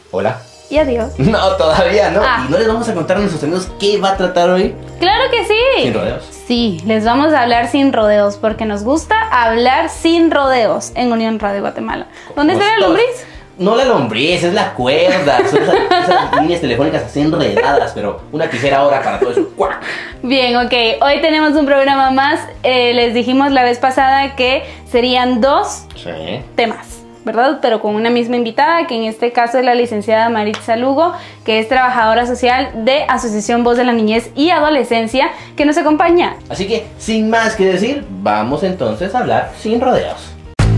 Hola. Y adiós. No, todavía no. ¿Y no les vamos a contar a nuestros amigos qué va a tratar hoy? ¡Claro que sí! Sin rodeos. Sí, les vamos a hablar sin rodeos, porque nos gusta hablar sin rodeos en Unión Radio Guatemala. ¿Dónde está la lombriz? No la lombriz, es la cuerda. Son esas líneas telefónicas así enredadas, pero una tijera ahora para todo eso. ¡Cuac! Bien, ok. Hoy tenemos un programa más. Les dijimos la vez pasada que serían dos temas, ¿verdad? Pero con una misma invitada, que en este caso es la licenciada Maritza Lugo, que es trabajadora social de Asociación Voz de la Niñez y Adolescencia, que nos acompaña. Así que, sin más que decir, vamos entonces a hablar sin rodeos.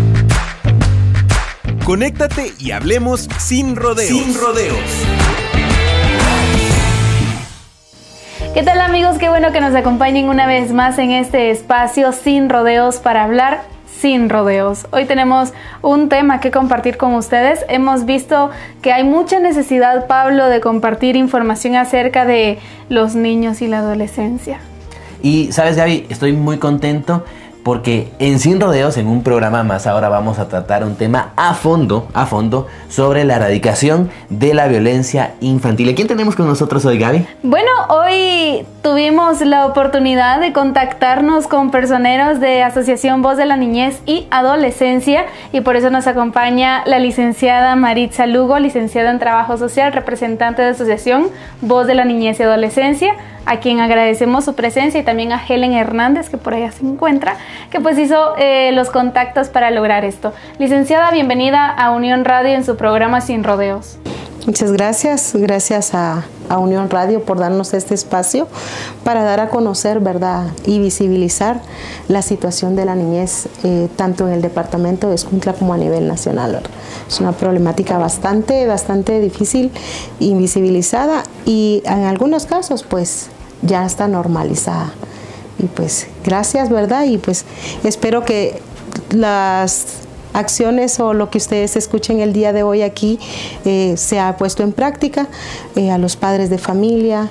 Conéctate y hablemos sin rodeos. Sin rodeos. ¿Qué tal, amigos? Qué bueno que nos acompañen una vez más en este espacio sin rodeos para hablar sin rodeos. Hoy tenemos un tema que compartir con ustedes. Hemos visto que hay mucha necesidad, Pablo, de compartir información acerca de los niños y la adolescencia. Y, ¿sabes, Gaby? Estoy muy contento porque en Sin Rodeos, en un programa más, ahora vamos a tratar un tema a fondo sobre la erradicación de la violencia infantil. ¿Y quién tenemos con nosotros hoy, Gaby? Bueno, hoy tuvimos la oportunidad de contactarnos con personeros de Asociación Voz de la Niñez y Adolescencia, y por eso nos acompaña la licenciada Maritza Lugo, licenciada en Trabajo Social, representante de Asociación Voz de la Niñez y Adolescencia, a quien agradecemos su presencia, y también a Helen Hernández, que por allá se encuentra, que pues hizo los contactos para lograr esto. Licenciada, bienvenida a Unión Radio en su programa Sin Rodeos. Muchas gracias, gracias a Unión Radio por darnos este espacio para dar a conocer, ¿verdad?, y visibilizar la situación de la niñez, tanto en el departamento de Escuintla como a nivel nacional, ¿verdad? Es una problemática bastante difícil, invisibilizada, y en algunos casos pues ya está normalizada. Y pues gracias, ¿verdad? Y pues espero que las acciones o lo que ustedes escuchen el día de hoy aquí se ha puesto en práctica a los padres de familia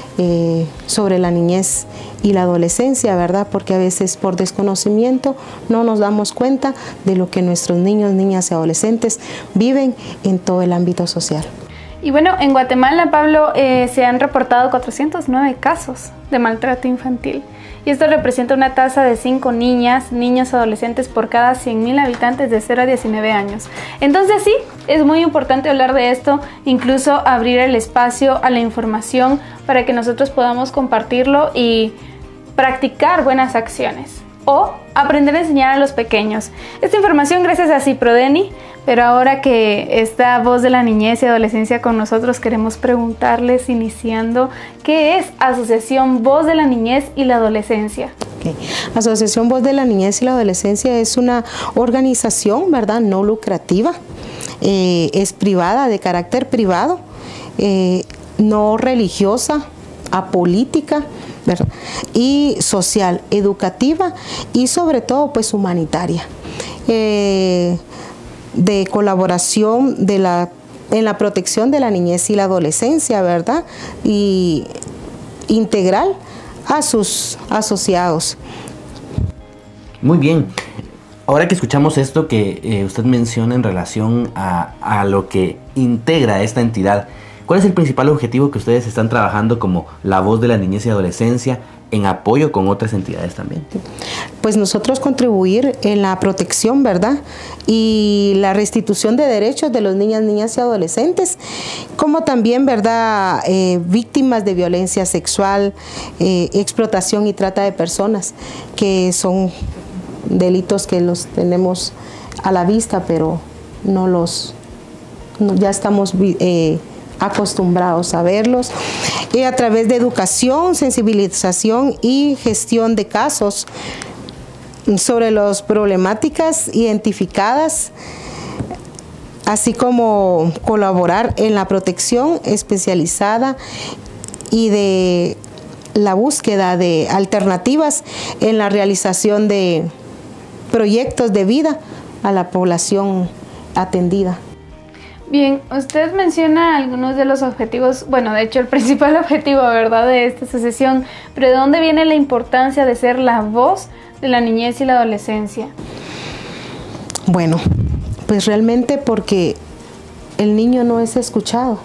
sobre la niñez y la adolescencia, ¿verdad? Porque a veces por desconocimiento no nos damos cuenta de lo que nuestros niños, niñas y adolescentes viven en todo el ámbito social. Y bueno, en Guatemala, Pablo, se han reportado 409 casos de maltrato infantil. Y esto representa una tasa de 5 niños adolescentes por cada 100.000 habitantes de 0 a 19 años. Entonces sí, es muy importante hablar de esto, incluso abrir el espacio a la información para que nosotros podamos compartirlo y practicar buenas acciones o aprender a enseñar a los pequeños. Esta información gracias a Ciprodeni, pero ahora que está Voz de la Niñez y Adolescencia con nosotros, queremos preguntarles, iniciando, ¿qué es Asociación Voz de la Niñez y la Adolescencia? Okay. Asociación Voz de la Niñez y la Adolescencia es una organización, ¿verdad?, no lucrativa, es privada, de carácter privado, no religiosa, apolítica, ¿verdad?, y social, educativa y sobre todo pues humanitaria, de colaboración en la protección de la niñez y la adolescencia, ¿verdad?, y integral a sus asociados. Muy bien. Ahora que escuchamos esto que usted menciona en relación a lo que integra esta entidad, ¿cuál es el principal objetivo que ustedes están trabajando como la Voz de la Niñez y Adolescencia en apoyo con otras entidades también? Pues nosotros contribuir en la protección, ¿verdad?, y la restitución de derechos de los niñas y adolescentes, como también, ¿verdad?, víctimas de violencia sexual, explotación y trata de personas, que son delitos que los tenemos a la vista, pero ya estamos acostumbrados a verlos, y a través de educación, sensibilización y gestión de casos sobre las problemáticas identificadas, así como colaborar en la protección especializada y de la búsqueda de alternativas en la realización de proyectos de vida a la población atendida. Bien, usted menciona algunos de los objetivos, bueno, de hecho el principal objetivo, ¿verdad?, de esta asociación, pero ¿de dónde viene la importancia de ser la voz de la niñez y la adolescencia? Bueno, pues realmente porque el niño no es escuchado.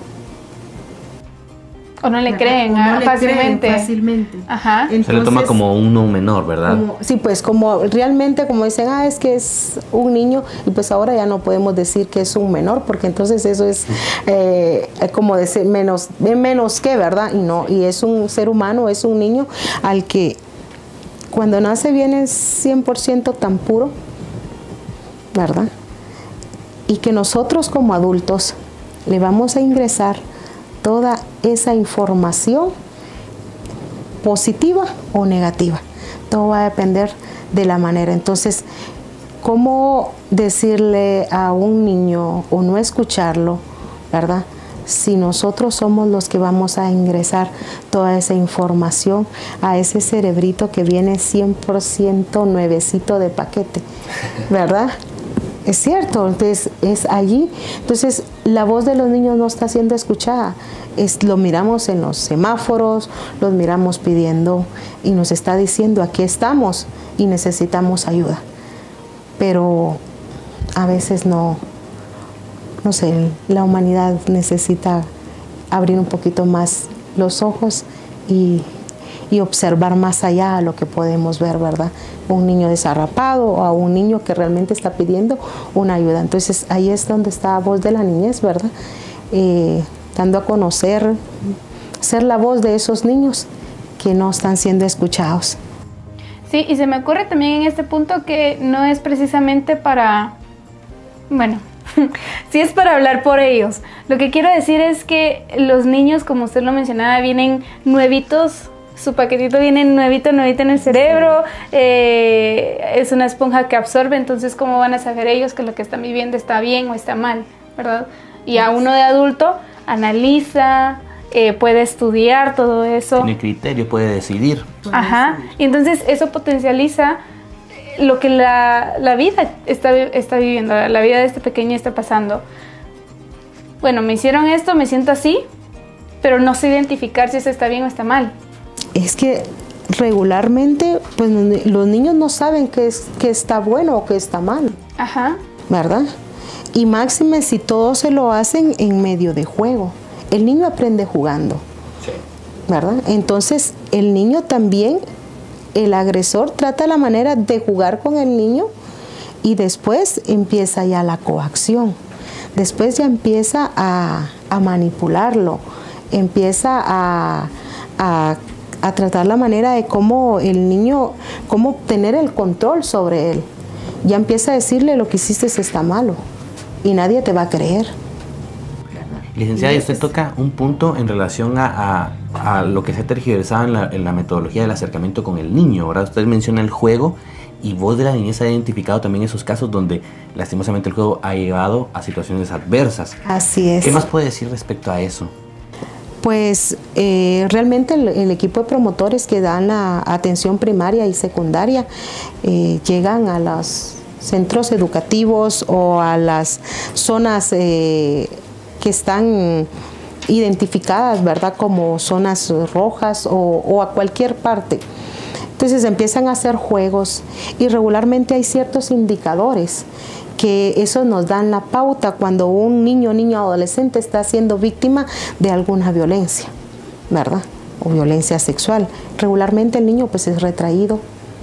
O no le creen, fácilmente. Ajá. Entonces, se le toma como un no menor, ¿verdad? Sí, pues como realmente como dicen, es que es un niño, y pues ahora ya no podemos decir que es un menor, porque entonces eso es como decir menos que, ¿verdad? Y no, y es un ser humano, es un niño al que cuando nace viene 100% tan puro, ¿verdad? Y que nosotros como adultos le vamos a ingresar toda esa información positiva o negativa. Todo va a depender de la manera. Entonces, ¿cómo decirle a un niño o no escucharlo, ¿verdad? Si nosotros somos los que vamos a ingresar toda esa información a ese cerebrito que viene 100% nuevecito de paquete, ¿verdad? Es cierto, entonces es allí. Entonces la voz de los niños no está siendo escuchada. Lo miramos en los semáforos, los miramos pidiendo y nos está diciendo aquí estamos y necesitamos ayuda. Pero a veces no sé, la humanidad necesita abrir un poquito más los ojos y observar más allá a lo que podemos ver, ¿verdad? Un niño desarrapado o a un niño que realmente está pidiendo una ayuda. Entonces ahí es donde está la voz de la niñez, ¿verdad? Dando a conocer, ser la voz de esos niños que no están siendo escuchados. Sí, y se me ocurre también en este punto que no es precisamente para, bueno, sí es para hablar por ellos. Lo que quiero decir es que los niños, como usted lo mencionaba, vienen nuevitos. Su paquetito viene nuevito en el cerebro, es una esponja que absorbe, entonces ¿cómo van a saber ellos que lo que están viviendo está bien o está mal, ¿verdad? Y a uno de adulto analiza, puede estudiar todo eso. Tiene criterio, puede decidir. Ajá, y entonces eso potencializa lo que la vida está viviendo, la vida de este pequeño está pasando. Bueno, me hicieron esto, me siento así, pero no sé identificar si eso está bien o está mal. Es que regularmente pues los niños no saben qué está bueno o qué está mal. Ajá. ¿Verdad? Y máxime si todos se lo hacen en medio de juego. El niño aprende jugando. Sí. ¿Verdad? Entonces el niño también, el agresor trata la manera de jugar con el niño y después empieza ya la coacción. Después ya empieza a manipularlo, empieza a tratar la manera de cómo el niño, cómo tener el control sobre él. Ya empieza a decirle lo que hiciste está malo y nadie te va a creer. Licenciada, y usted toca un punto en relación a lo que se ha tergiversado en la metodología del acercamiento con el niño, ¿verdad? Usted menciona el juego y Voz de la Niñez ha identificado también esos casos donde lastimosamente el juego ha llevado a situaciones adversas. Así es. ¿Qué más puede decir respecto a eso? Pues realmente el equipo de promotores que dan la atención primaria y secundaria llegan a los centros educativos o a las zonas que están identificadas, ¿verdad? Como zonas rojas o a cualquier parte. Entonces empiezan a hacer juegos y regularmente hay ciertos indicadores que eso nos dan la pauta cuando un niño o adolescente está siendo víctima de alguna violencia, ¿verdad? O violencia sexual. Regularmente el niño pues es retraído,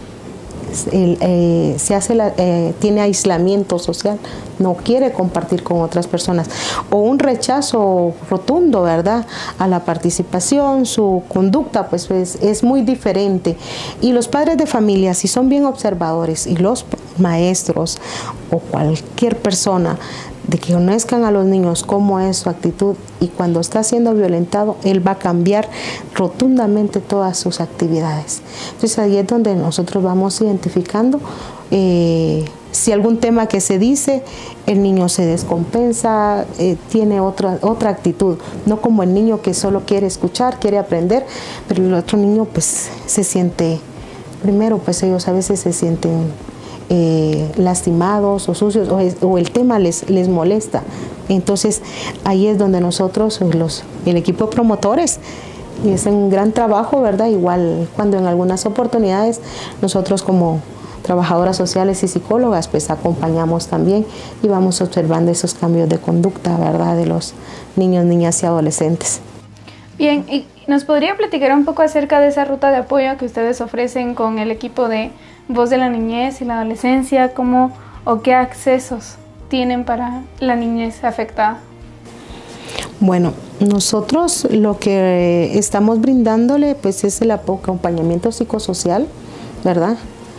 tiene aislamiento social, no quiere compartir con otras personas o un rechazo rotundo, ¿verdad? A la participación, su conducta pues es muy diferente. Y los padres de familia, si son bien observadores, y los maestros o cualquier persona de que conozcan a los niños cómo es su actitud y cuando está siendo violentado, él va a cambiar rotundamente todas sus actividades. Entonces ahí es donde nosotros vamos identificando si algún tema que se dice, el niño se descompensa, tiene otra actitud, no como el niño que solo quiere escuchar, quiere aprender, pero el otro niño pues se siente, primero pues ellos a veces se sienten lastimados o sucios o el tema les molesta. Entonces ahí es donde nosotros, el equipo de promotores, y es un gran trabajo, ¿verdad? Igual cuando en algunas oportunidades nosotros como trabajadoras sociales y psicólogas, pues acompañamos también y vamos observando esos cambios de conducta, ¿verdad?, de los niños, niñas y adolescentes. Bien, ¿y nos podría platicar un poco acerca de esa ruta de apoyo que ustedes ofrecen con el equipo de Voz de la Niñez y la Adolescencia? ¿Cómo o qué accesos tienen para la niñez afectada? Bueno, nosotros lo que estamos brindándole pues es el acompañamiento psicosocial, ¿verdad?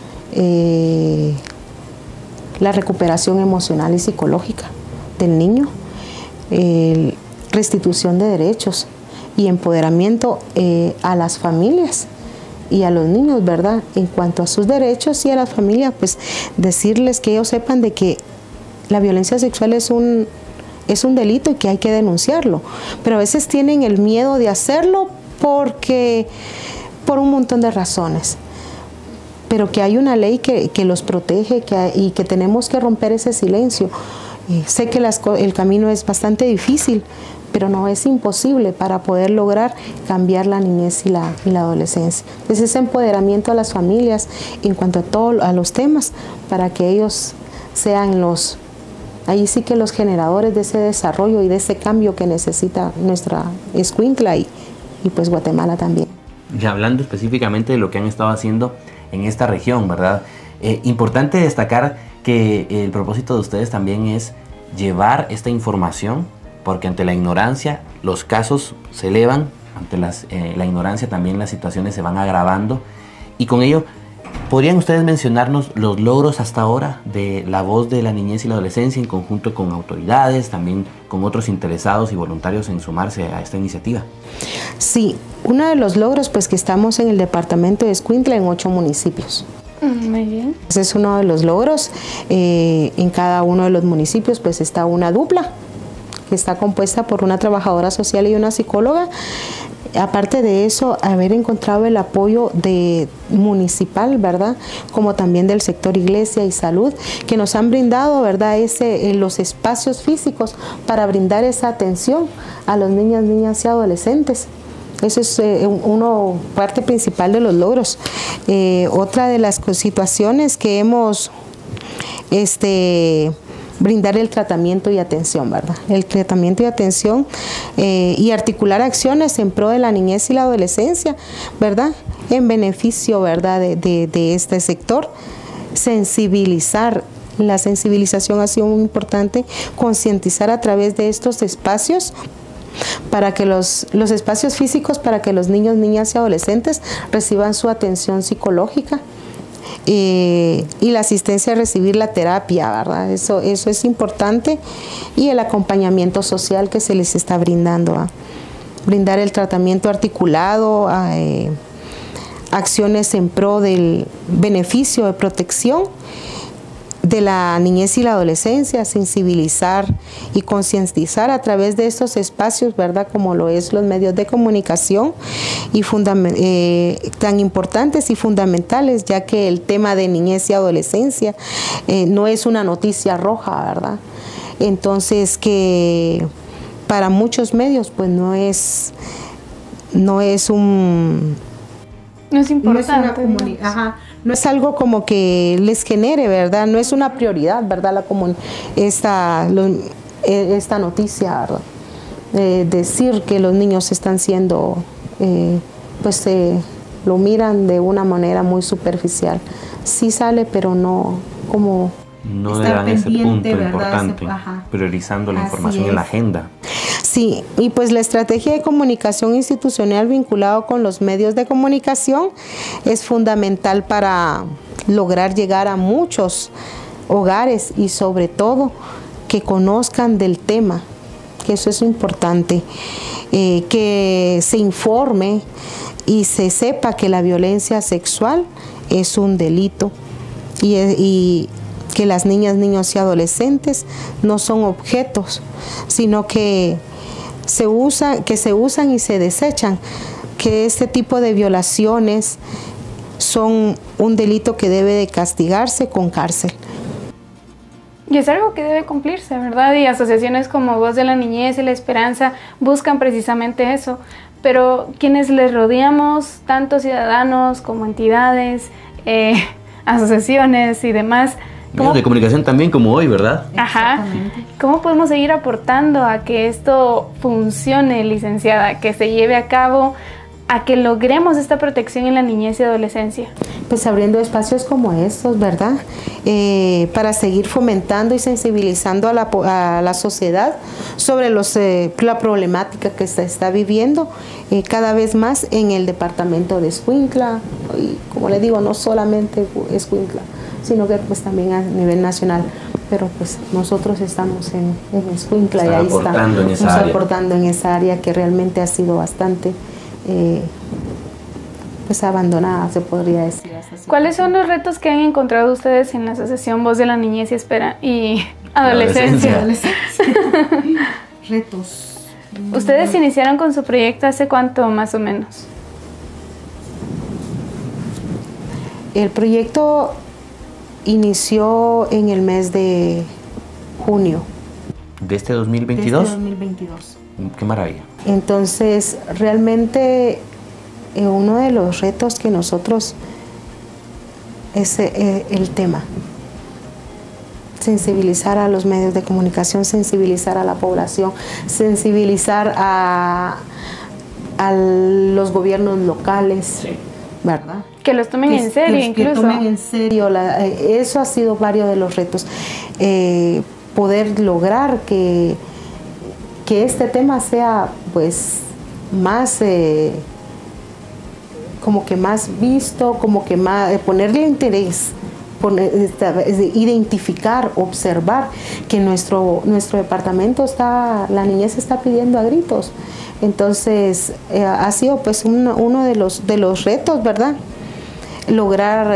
La recuperación emocional y psicológica del niño, restitución de derechos y empoderamiento a las familias y a los niños, ¿verdad? En cuanto a sus derechos, y a las familias, pues decirles que ellos sepan de que la violencia sexual es un delito y que hay que denunciarlo, pero a veces tienen el miedo de hacerlo por un montón de razones, pero que hay una ley que los protege y que tenemos que romper ese silencio. Sé que el camino es bastante difícil, pero no es imposible para poder lograr cambiar la niñez y la adolescencia. Entonces, ese empoderamiento a las familias en cuanto a los temas, para que ellos sean ahí sí que los generadores de ese desarrollo y de ese cambio que necesita nuestra Escuintla y pues Guatemala también. Y hablando específicamente de lo que han estado haciendo en esta región, ¿verdad? Importante destacar que el propósito de ustedes también es llevar esta información, porque ante la ignorancia los casos se elevan, ante la ignorancia también las situaciones se van agravando, y con ello, ¿podrían ustedes mencionarnos los logros hasta ahora de la Voz de la Niñez y la Adolescencia en conjunto con autoridades, también con otros interesados y voluntarios en sumarse a esta iniciativa? Sí, uno de los logros pues que estamos en el departamento de Escuintla en 8 municipios. Muy bien. Ese es uno de los logros. En cada uno de los municipios pues está una dupla que está compuesta por una trabajadora social y una psicóloga. Aparte de eso, haber encontrado el apoyo municipal, ¿verdad?, como también del sector iglesia y salud, que nos han brindado, ¿verdad?, los espacios físicos para brindar esa atención a los niños, niñas y adolescentes. Eso es parte principal de los logros. Otra de las situaciones que hemos brindar el tratamiento y atención, ¿verdad? El tratamiento y atención y articular acciones en pro de la niñez y la adolescencia, ¿verdad? En beneficio, ¿verdad?, de este sector. Sensibilizar. La sensibilización ha sido muy importante, concientizar a través de estos espacios, para que los espacios físicos, para que los niños, niñas y adolescentes reciban su atención psicológica. Y la asistencia a recibir la terapia, ¿verdad? Eso es importante, y el acompañamiento social que se les está brindando, brindar el tratamiento articulado, acciones en pro del beneficio de protección de la niñez y la adolescencia, sensibilizar y concientizar a través de estos espacios, ¿verdad?, como lo es los medios de comunicación y tan importantes y fundamentales, ya que el tema de niñez y adolescencia no es una noticia roja, ¿verdad? Entonces, que para muchos medios pues no es importante. No es algo como que les genere, ¿verdad? No es una prioridad, ¿verdad? Esta noticia, ¿verdad? Decir que los niños están siendo, lo miran de una manera muy superficial. Sí sale, pero no como... No le dan ese punto importante, priorizando la información en la agenda. Sí, y pues la estrategia de comunicación institucional vinculado con los medios de comunicación es fundamental para lograr llegar a muchos hogares y sobre todo que conozcan del tema, que eso es importante, que se informe y se sepa que la violencia sexual es un delito y que las niñas, niños y adolescentes no son objetos, sino que se usan y se desechan, que este tipo de violaciones son un delito que debe de castigarse con cárcel. Y es algo que debe cumplirse, ¿verdad? Y asociaciones como Voz de la Niñez y La Esperanza buscan precisamente eso, pero quienes les rodeamos, tanto ciudadanos como entidades, asociaciones y demás. Medios de comunicación también, como hoy, ¿verdad? Ajá. ¿Cómo podemos seguir aportando a que esto funcione, licenciada, que se lleve a cabo, a que logremos esta protección en la niñez y adolescencia? Pues abriendo espacios como estos, ¿verdad? Para seguir fomentando y sensibilizando a la sociedad sobre la problemática que se está viviendo cada vez más en el departamento de Escuintla. Y como le digo, no solamente Escuintla, sino que pues también a nivel nacional. Pero pues nosotros estamos en Escuintla y ahí estamos aportando en esa área que realmente ha sido bastante pues abandonada, se podría decir. ¿Cuáles son los retos que han encontrado ustedes en la Asociación Voz de la Niñez y Adolescencia? Retos. ¿Ustedes iniciaron con su proyecto hace cuánto más o menos? El proyecto inició en el mes de junio. ¿De este 2022? De este 2022. Qué maravilla. Entonces, realmente uno de los retos que nosotros es el tema. Sensibilizar a los medios de comunicación, sensibilizar a la población, sensibilizar a los gobiernos locales, sí, ¿verdad? Que los tomen en serio, incluso. Que tomen en serio. Eso ha sido varios de los retos. Poder lograr que este tema sea pues más como que más visto, como que más ponerle interés, identificar, observar que nuestro departamento la niñez está pidiendo a gritos. Entonces ha sido pues uno de los retos, ¿verdad? Lograr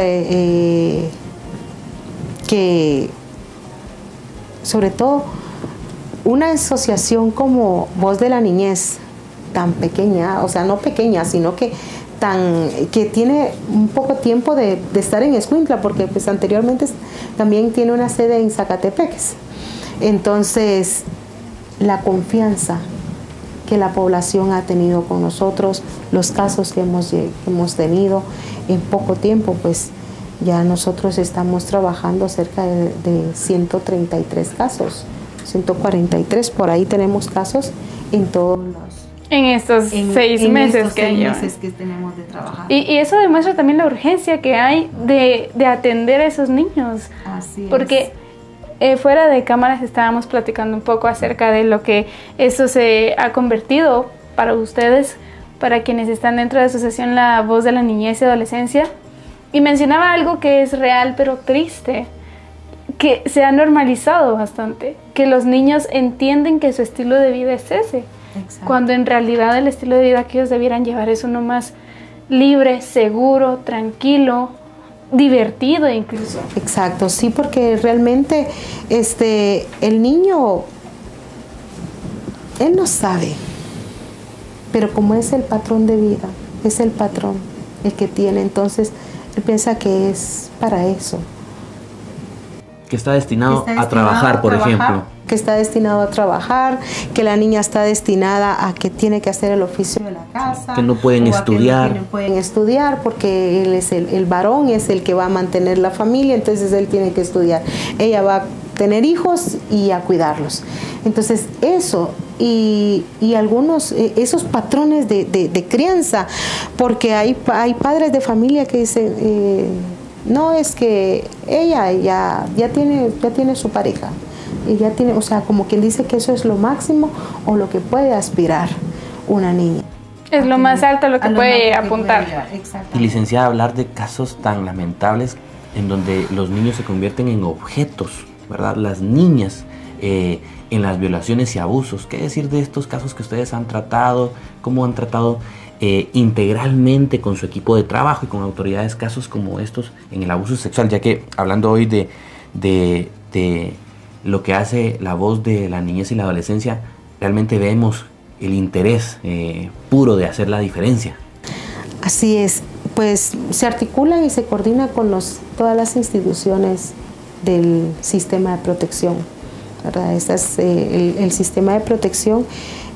que sobre todo una asociación como Voz de la Niñez, tan pequeña, o sea, no pequeña, sino que tiene un poco tiempo de estar en Escuintla, porque pues anteriormente también tiene una sede en Zacatepeques. Entonces, la confianza que la población ha tenido con nosotros, los casos que hemos tenido en poco tiempo, pues ya nosotros estamos trabajando cerca de 133 casos. 143, por ahí tenemos casos en todos los... En estos 6 meses que tenemos de trabajar. Y eso demuestra también la urgencia que hay de atender a esos niños. Así es. Porque fuera de cámaras estábamos platicando un poco acerca de lo que eso se ha convertido para ustedes, para quienes están dentro de la asociación La Voz de la Niñez y Adolescencia. Y mencionaba algo que es real pero triste, que se ha normalizado bastante, que los niños entienden que su estilo de vida es ese. Exacto. Cuando en realidad el estilo de vida que ellos debieran llevar es uno más libre, seguro, tranquilo, divertido incluso. Exacto, sí, porque realmente el niño, él no sabe, pero como es el patrón de vida, es el patrón el que tiene, entonces él piensa que es para eso. Que está destinado a trabajar, por ejemplo. Que está destinado a trabajar, que la niña está destinada a que tiene que hacer el oficio de la casa. Que no pueden estudiar. Que no pueden estudiar porque él es el varón, es el que va a mantener la familia, entonces él tiene que estudiar. Ella va a tener hijos y a cuidarlos. Entonces eso y algunos, esos patrones de crianza, porque hay padres de familia que dicen... no, es que ella ya tiene su pareja, y ya tiene, o sea, como quien dice que eso es lo máximo o lo que puede aspirar una niña. Es lo más alto a lo que puede apuntar. Y licenciada, hablar de casos tan lamentables en donde los niños se convierten en objetos, ¿verdad? Las niñas en las violaciones y abusos. ¿Qué decir de estos casos que ustedes han tratado? ¿Cómo han tratado integralmente con su equipo de trabajo y con autoridades casos como estos en el abuso sexual? Ya que hablando hoy de lo que hace La Voz de la Niñez y la Adolescencia, realmente vemos el interés puro de hacer la diferencia. Así es, pues se articula y se coordina con todas las instituciones del sistema de protección, ¿verdad? El sistema de protección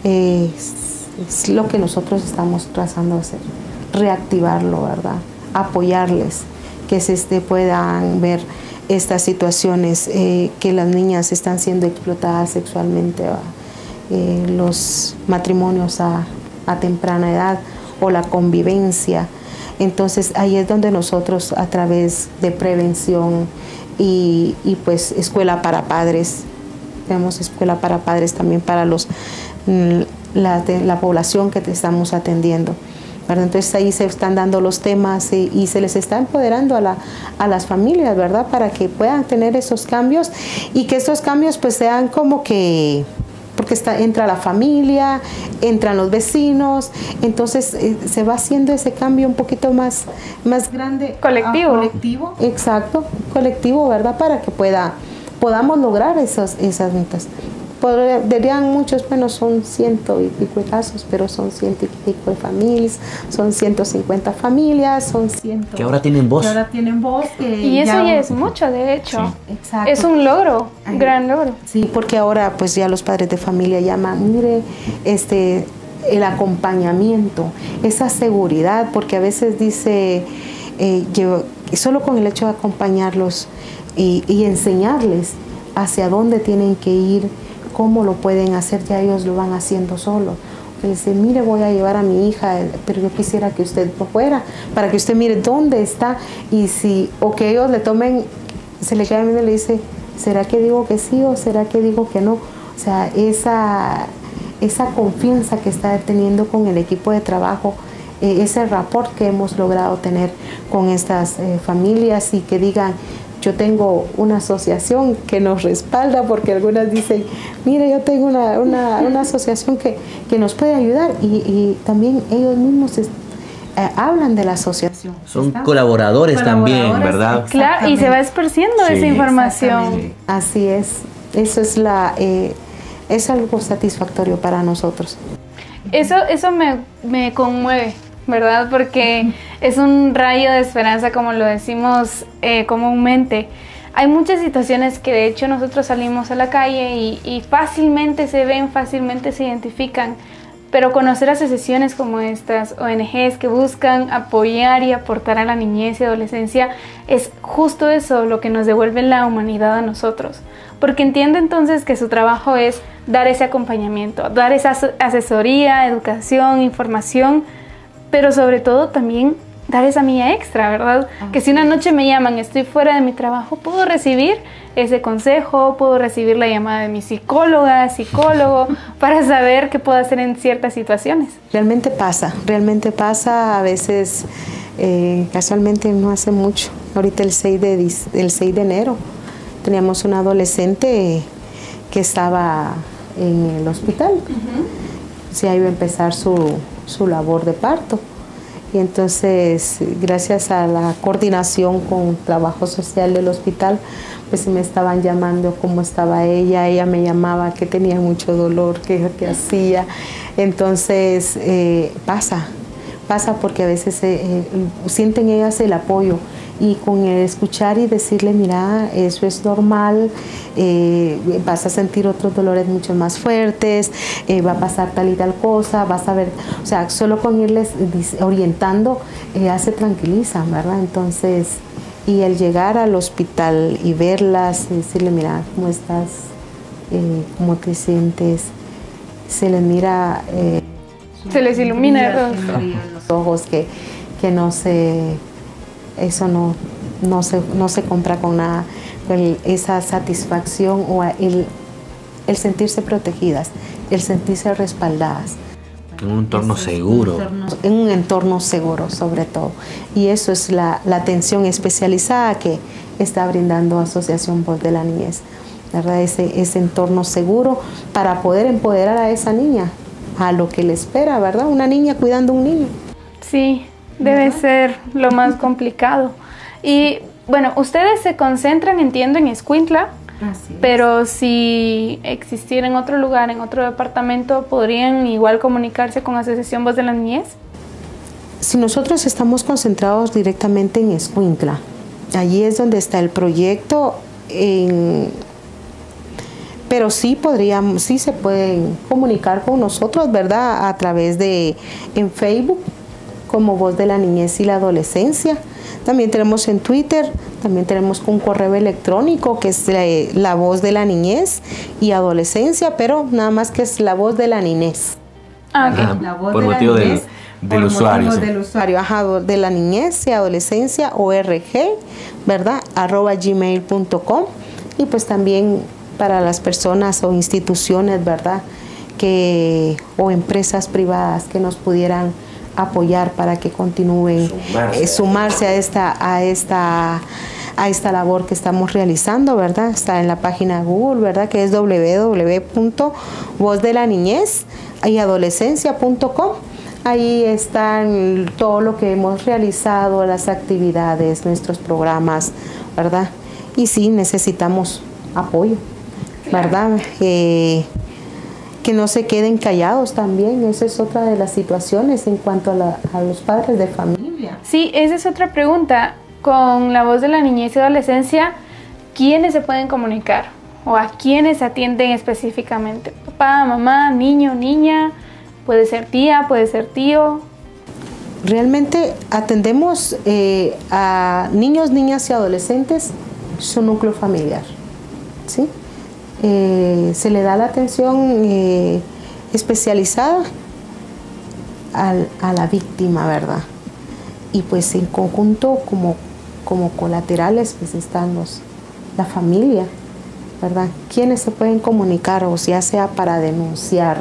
es lo que nosotros estamos tratando de hacer, reactivarlo, ¿verdad? Apoyarles, que se puedan ver estas situaciones, que las niñas están siendo explotadas sexualmente, los matrimonios a temprana edad o la convivencia. Entonces ahí es donde nosotros, a través de prevención y pues escuela para padres, tenemos escuela para padres también para la población que estamos atendiendo, ¿verdad? Entonces ahí se están dando los temas y se les está empoderando a las familias, ¿verdad? Para que puedan tener esos cambios y que estos cambios pues sean como que, porque entra la familia, entran los vecinos, entonces se va haciendo ese cambio un poquito más grande. Colectivo. Colectivo, exacto, colectivo, ¿verdad? Para que podamos lograr esas metas. Dirían muchos, bueno, son 100 y pico de casos, pero son 100 y pico de familias, son 150 familias, son 100. Que ahora tienen voz. Que ahora tienen voz. Y eso ya es mucho, de hecho. Sí, exacto. Es un logro, un gran logro. Sí, porque ahora pues ya los padres de familia llaman, mire, el acompañamiento, esa seguridad, porque a veces dice, solo con el hecho de acompañarlos y enseñarles hacia dónde tienen que ir, cómo lo pueden hacer, ya ellos lo van haciendo solo. Dice, mire, voy a llevar a mi hija, pero yo quisiera que usted fuera, para que usted mire dónde está, o que ellos le tomen, se le queda viendo y le dice, ¿será que digo que sí o será que digo que no? O sea, esa confianza que está teniendo con el equipo de trabajo, ese rapport que hemos logrado tener con estas familias, y que digan, yo tengo una asociación que nos respalda, porque algunas dicen, mire, yo tengo una asociación que nos puede ayudar, y también ellos mismos hablan de la asociación. Son colaboradores también, ¿verdad? Claro, y se va esparciendo esa información. Así es, eso es algo satisfactorio para nosotros. Eso me conmueve, ¿verdad? Porque es un rayo de esperanza, como lo decimos comúnmente. Hay muchas situaciones que de hecho nosotros salimos a la calle y fácilmente se ven, fácilmente se identifican, pero conocer asociaciones como estas, ONGs que buscan apoyar y aportar a la niñez y adolescencia, es justo eso lo que nos devuelve la humanidad a nosotros. Porque entiendo entonces que su trabajo es dar ese acompañamiento, dar esa asesoría, educación, información, pero sobre todo también dar esa milla extra, ¿verdad? Que si una noche me llaman, estoy fuera de mi trabajo, puedo recibir ese consejo, puedo recibir la llamada de mi psicóloga, psicólogo, para saber qué puedo hacer en ciertas situaciones. Realmente pasa, a veces, casualmente no hace mucho, ahorita el 6 de enero, teníamos una adolescente que estaba en el hospital, ya iba a empezar su labor de parto. Y entonces, gracias a la coordinación con trabajo social del hospital, pues me estaban llamando cómo estaba ella me llamaba que tenía mucho dolor, que hacía. Entonces, pasa porque a veces sienten ellas el apoyo, y con el escuchar y decirle, mira, eso es normal, vas a sentir otros dolores mucho más fuertes, va a pasar tal y tal cosa, vas a ver, o sea, solo con irles orientando, ya se tranquilizan, ¿verdad? Entonces, y el llegar al hospital y verlas, y decirle, mira, ¿cómo estás? ¿Cómo te sientes? Se les mira... se les ilumina el rostro. Los ojos que no se... Eso no se compra con nada, esa satisfacción o el sentirse protegidas, el sentirse respaldadas. En un entorno seguro. En un entorno seguro, sobre todo. Y eso es la atención especializada que está brindando Asociación Voz de la Niñez, ¿verdad? Ese entorno seguro para poder empoderar a esa niña, a lo que le espera, ¿verdad? Una niña cuidando a un niño. Sí. Debe ser lo más complicado. Y bueno, ustedes se concentran, entiendo, en Escuintla, pero si existiera en otro lugar, en otro departamento, ¿podrían igual comunicarse con Asociación Voz de la Niñez? Si nosotros estamos concentrados directamente en Escuintla, allí es donde está el proyecto, pero sí se pueden comunicar con nosotros, ¿verdad? A través en Facebook. como Voz de la Niñez y la Adolescencia. También tenemos en Twitter, también tenemos un correo electrónico que es la Voz de la Niñez y Adolescencia, pero nada más que es la Voz de la Niñez. La voz por de motivo la niñez, del usuario. Sí. Del usuario, de la niñez y adolescencia, org, ¿verdad? @gmail.com. Y pues también para las personas o instituciones, ¿verdad? O empresas privadas que nos pudieran apoyar para que continúen sumarse a esta labor que estamos realizando, ¿verdad? Está en la página de Google, ¿verdad? Que es www.vozdelaNiñez.com. Ahí están todo lo que hemos realizado, las actividades, nuestros programas, ¿verdad? Y sí, necesitamos apoyo, ¿verdad? Que no se queden callados también. Esa es otra de las situaciones en cuanto a los padres de familia. Sí, esa es otra pregunta. Con la Voz de la Niñez y Adolescencia, ¿quiénes se pueden comunicar? ¿O a quiénes atienden específicamente? Papá, mamá, niño, niña, puede ser tía, puede ser tío. Realmente atendemos a niños, niñas y adolescentes, su núcleo familiar, ¿sí? Se le da la atención especializada a la víctima, ¿verdad? Y pues en conjunto como colaterales pues están la familia, ¿verdad? ¿Quiénes se pueden comunicar, o ya sea para denunciar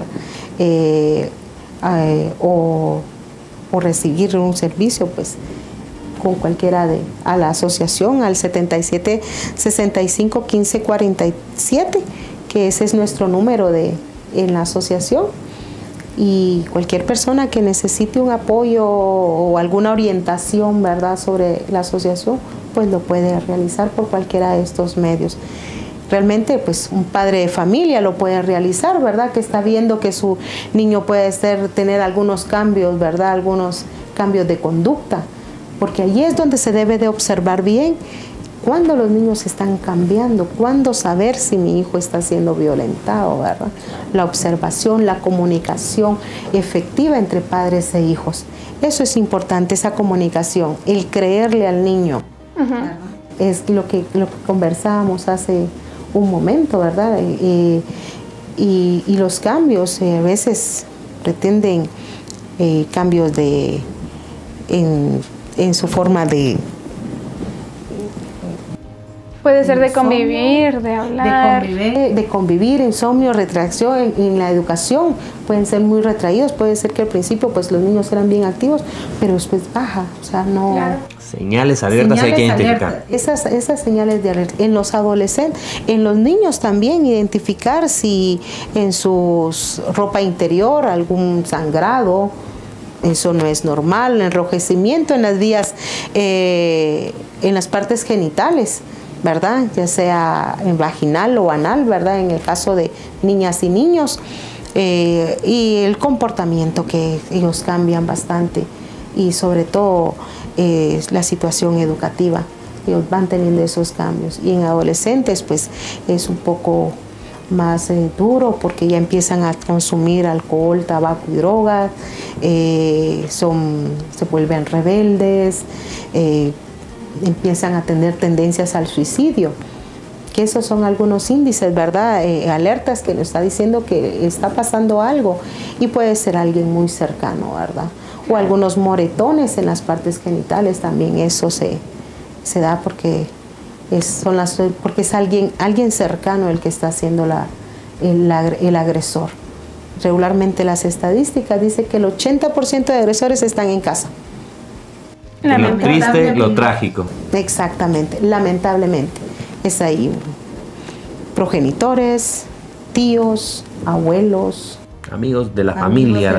o recibir un servicio? Pues con cualquiera a la asociación, al 77 65 15 47, que ese es nuestro número en la asociación. Y cualquier persona que necesite un apoyo o alguna orientación, ¿verdad?, sobre la asociación, pues lo puede realizar por cualquiera de estos medios. Realmente, pues un padre de familia lo puede realizar, ¿verdad?, que está viendo que su niño puede tener algunos cambios, ¿verdad?, algunos cambios de conducta, porque allí es donde se debe de observar bien cuándo los niños están cambiando, cuándo saber si mi hijo está siendo violentado, ¿verdad? La observación, la comunicación efectiva entre padres e hijos. Eso es importante, esa comunicación, el creerle al niño. Es lo que conversábamos hace un momento, ¿verdad? Y los cambios a veces pretenden cambios en su forma de... Puede ser de convivir, de hablar. De convivir, insomnio, retracción en la educación. Pueden ser muy retraídos, puede ser que al principio pues los niños eran bien activos, pero después baja, o sea, no... Claro. Señales alertas hay que identificar. Esas señales de alerta. En los adolescentes, en los niños también, identificar si en su ropa interior algún sangrado, eso no es normal, enrojecimiento en las vías, en las partes genitales, ¿verdad? Ya sea en vaginal o anal, ¿verdad? En el caso de niñas y niños. Y el comportamiento, que ellos cambian bastante, y sobre todo la situación educativa, ellos van teniendo esos cambios. Y en adolescentes pues es un poco más duro, porque ya empiezan a consumir alcohol, tabaco y drogas, se vuelven rebeldes, empiezan a tener tendencias al suicidio, que esos son algunos índices, ¿verdad? Alertas que nos está diciendo que está pasando algo, y puede ser alguien muy cercano, ¿verdad? O algunos moretones en las partes genitales, también eso se da porque es alguien cercano el que está siendo el agresor. Regularmente las estadísticas dicen que el 80% de agresores están en casa. Lo triste, lo trágico. Exactamente, lamentablemente. Es ahí progenitores, tíos, abuelos, amigos de la familia,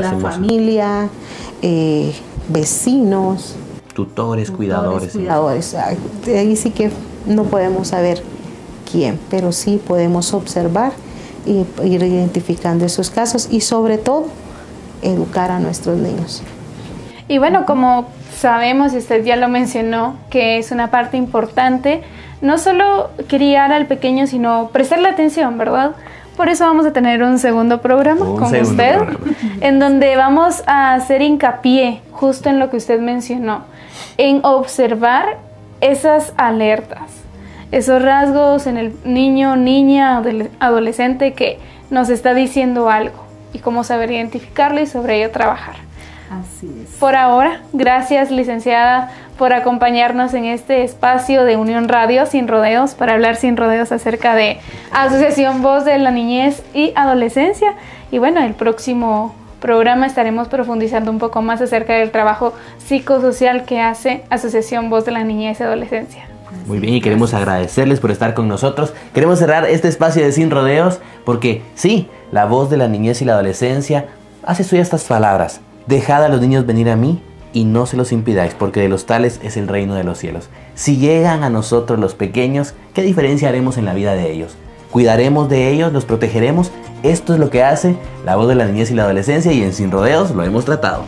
vecinos, tutores, cuidadores. Ahí sí que no podemos saber quién, pero sí podemos observar y ir identificando esos casos, y sobre todo educar a nuestros niños. Y bueno, como sabemos, y usted ya lo mencionó, que es una parte importante, no solo criar al pequeño, sino prestarle atención, ¿verdad? Por eso vamos a tener un segundo programa con usted, en donde vamos a hacer hincapié justo en lo que usted mencionó, en observar esas alertas, esos rasgos en el niño, niña, adolescente que nos está diciendo algo y cómo saber identificarlo y sobre ello trabajar. Así es. Por ahora, gracias, licenciada, por acompañarnos en este espacio de Unión Radio Sin Rodeos, para hablar sin rodeos acerca de Asociación Voz de la Niñez y Adolescencia. Y bueno, el próximo programa estaremos profundizando un poco más acerca del trabajo psicosocial que hace Asociación Voz de la Niñez y Adolescencia. Muy bien, y queremos agradecerles por estar con nosotros. Queremos cerrar este espacio de Sin Rodeos porque sí, la voz de la niñez y la adolescencia hace suya estas palabras: dejad a los niños venir a mí y no se los impidáis, porque de los tales es el reino de los cielos. Si llegan a nosotros los pequeños, ¿qué diferencia haremos en la vida de ellos? Cuidaremos de ellos, los protegeremos. Esto es lo que hace la voz de la niñez y la adolescencia, y en Sin Rodeos lo hemos tratado.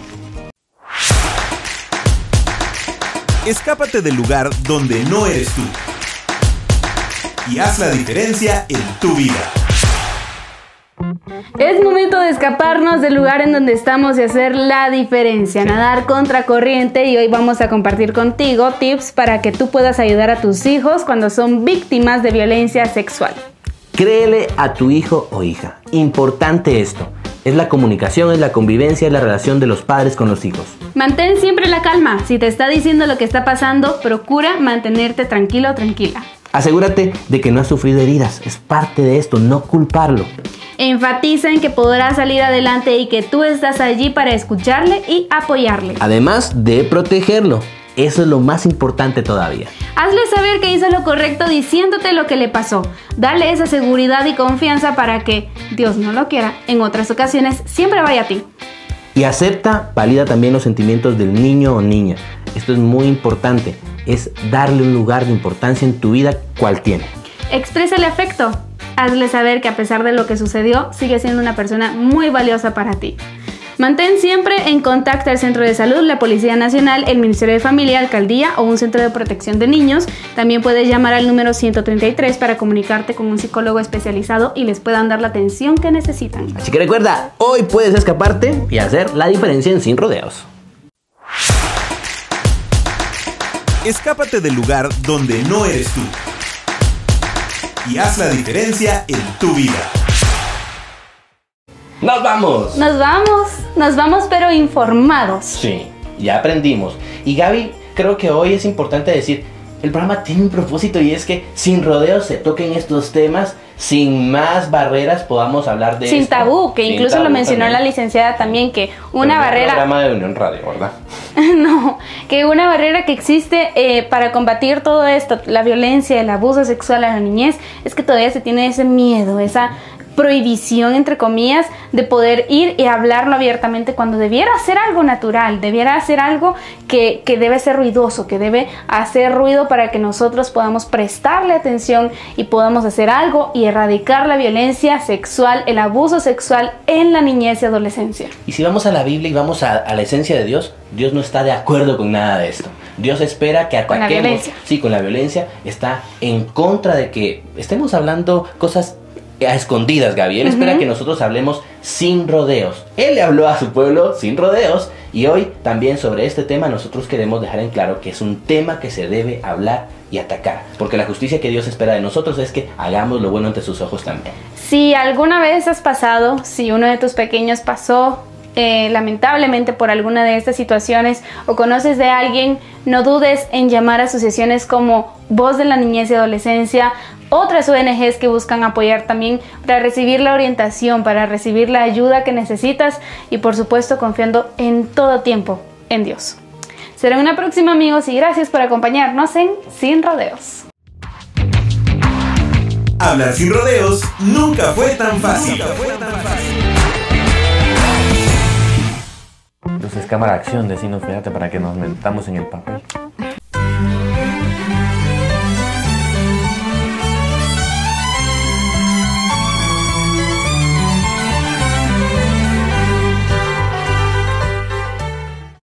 Escápate del lugar donde no eres tú y haz la diferencia en tu vida. Es momento de escaparnos del lugar en donde estamos y hacer la diferencia, nadar contra corriente, y hoy vamos a compartir contigo tips para que tú puedas ayudar a tus hijos cuando son víctimas de violencia sexual. Créele a tu hijo o hija. Importante esto. Es la comunicación, es la convivencia, es la relación de los padres con los hijos. Mantén siempre la calma. Si te está diciendo lo que está pasando, procura mantenerte tranquilo o tranquila. Asegúrate de que no has sufrido heridas. Es parte de esto, no culparlo. Enfatiza en que podrá salir adelante y que tú estás allí para escucharle y apoyarle. Además de protegerlo. Eso es lo más importante todavía. Hazle saber que hizo lo correcto diciéndote lo que le pasó. Dale esa seguridad y confianza para que, Dios no lo quiera, en otras ocasiones siempre vaya a ti. Y acepta, valida también los sentimientos del niño o niña. Esto es muy importante. Es darle un lugar de importancia en tu vida cual tiene. Exprésale afecto. Hazle saber que a pesar de lo que sucedió, sigue siendo una persona muy valiosa para ti. Mantén siempre en contacto al Centro de Salud, la Policía Nacional, el Ministerio de Familia, Alcaldía o un centro de protección de niños. También puedes llamar al número 133 para comunicarte con un psicólogo especializado y les puedan dar la atención que necesitan. Así que recuerda, hoy puedes escaparte y hacer la diferencia en Sin Rodeos. Escápate del lugar donde no eres tú y haz la diferencia en tu vida. ¡Nos vamos! Nos vamos pero informados. Sí, ya aprendimos. Y Gaby, creo que hoy es importante decir, el programa tiene un propósito, y es que sin rodeos se toquen estos temas, sin más barreras podamos hablar de sin esto. Tabú, que sin incluso tabú lo mencionó también. la licenciada también, que una Pero barrera... un programa de Unión Radio, ¿verdad? No, que una barrera que existe para combatir todo esto, la violencia, el abuso sexual a la niñez, es que todavía se tiene ese miedo, esa prohibición, entre comillas, de poder ir y hablarlo abiertamente, cuando debiera ser algo natural, debiera ser algo que debe ser ruidoso, que debe hacer ruido para que nosotros podamos prestarle atención y podamos hacer algo y erradicar la violencia sexual, el abuso sexual en la niñez y adolescencia. Y si vamos a la Biblia y vamos a la esencia de Dios, Dios no está de acuerdo con nada de esto. Dios espera que ataquemos. Con la violencia. Sí, con la violencia. Está en contra de que estemos hablando cosas a escondidas, Gaby. Él espera que nosotros hablemos sin rodeos. Él le habló a su pueblo sin rodeos, y hoy también sobre este tema nosotros queremos dejar en claro que es un tema que se debe hablar y atacar, porque la justicia que Dios espera de nosotros es que hagamos lo bueno ante sus ojos también. Si alguna vez has pasado, si uno de tus pequeños pasó lamentablemente por alguna de estas situaciones, o conoces de alguien, no dudes en llamar a asociaciones como Voz de la Niñez y Adolescencia, otras ONGs que buscan apoyar también, para recibir la orientación, para recibir la ayuda que necesitas, y por supuesto confiando en todo tiempo en Dios. Será una próxima, amigos, y gracias por acompañarnos en Sin Rodeos. Hablar sin rodeos nunca fue tan fácil. Entonces, cámara acción, decinos, fíjate, para que nos metamos en el papel.